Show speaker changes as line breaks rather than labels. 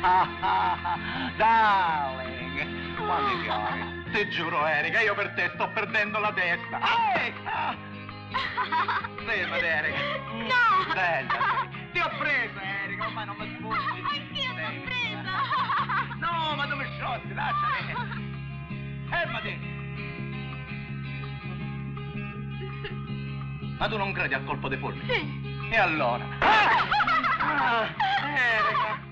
Darling, quanti fiori. Ti giuro, Erika, io per te sto perdendo la testa. Fermati, Erika.
No!
Svegliati. Ti ho preso, Erika, ormai non mi sfuggi.
Anch'io ti ho presa!
No, ma dove sciossi? Lasciami. Fermati. Ma tu non credi al colpo dei fulmini?
Sì.
E allora? Erika.